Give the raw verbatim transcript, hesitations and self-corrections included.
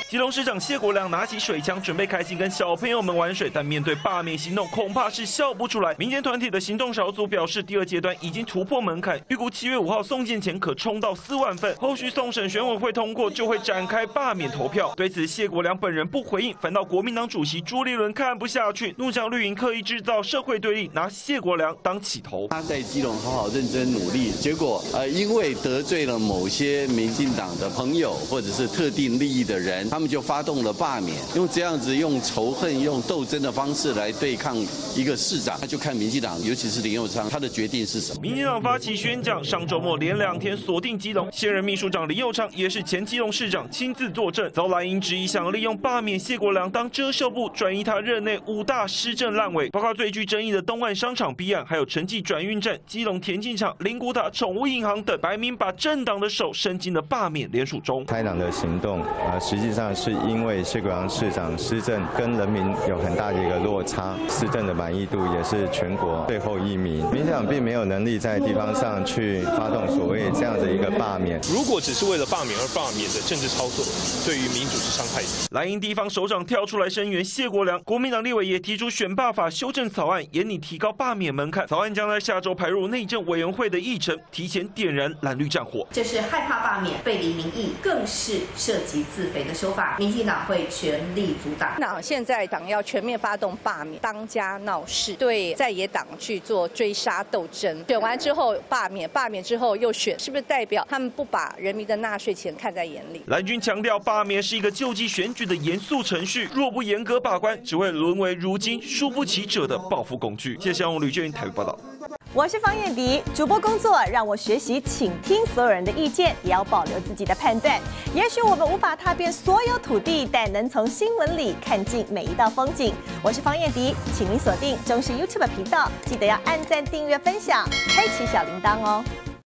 基隆市长谢国良拿起水枪，准备开心跟小朋友们玩水，但面对罢免行动，恐怕是笑不出来。民间团体的行动小组表示，第二阶段已经突破门槛，预估七月五号送件前可冲到四万份，后续送审选委会通过就会展开罢免投票。对此，谢国良本人不回应，反倒国民党主席朱立伦看不下去，怒讲绿营刻意制造社会对立，拿谢国良当起头。 他在基隆好好认真努力，结果呃因为得罪了某些民进党的朋友或者是特定利益的人，他们就发动了罢免，用这样子用仇恨、用斗争的方式来对抗一个市长，那就看民进党，尤其是林右昌，他的决定是什么。 民进党发起宣讲，上周末连两天锁定基隆，现任秘书长林右昌也是前基隆市长亲自坐镇，遭蓝营质疑想利用罢免谢国良当遮羞布，转移他任内五大施政烂尾，包括最具争议的东岸商场弊案，还有城际转运站、基隆田径场、灵骨塔、宠物银行等，摆明把政党的手伸进了罢免联署中。 开党的行动，呃，实际上是因为谢国良市长施政跟人民有很大的一个落差，施政的满意度也是全国最后一名。民进党并没有能力在地方上去发动所谓这样的一个罢免。 如果只是为了罢免而罢免的政治操作，对于民主是伤害的。 蓝营地方首长跳出来声援谢国良，国民党立委也提出选罢法修正草案，严拟提高罢免门槛。草案将在下周排入内政委员会的议程，提前点燃蓝绿战火。 这是害怕罢免、背离民意，更是涉及自肥的手法。民进党会全力阻挡。 那现在党要全面发动罢免，当家闹事，对在野党去做追杀斗争。选完之后罢免，罢免之后又选，是不是代表他们不把人民的纳税钱看在眼里？ 蓝军强调，罢免是一个救济选举的严肃程序，若不严格把关，只会沦为如今输不起者的报复工具。谢谢用吕建云台北报道。 我是方燕迪，主播工作让我学习倾听所有人的意见，也要保留自己的判断。也许我们无法踏遍所有土地，但能从新闻里看尽每一道风景。我是方燕迪，请您锁定中视 YouTube 频道，记得要按赞、订阅、分享，开启小铃铛哦。